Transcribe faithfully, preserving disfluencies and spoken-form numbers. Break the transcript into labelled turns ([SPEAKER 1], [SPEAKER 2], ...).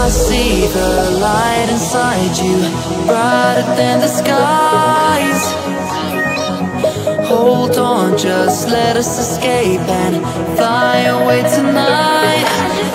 [SPEAKER 1] I see the light inside you, brighter than the skies. Hold on, just let us escape and fly away tonight.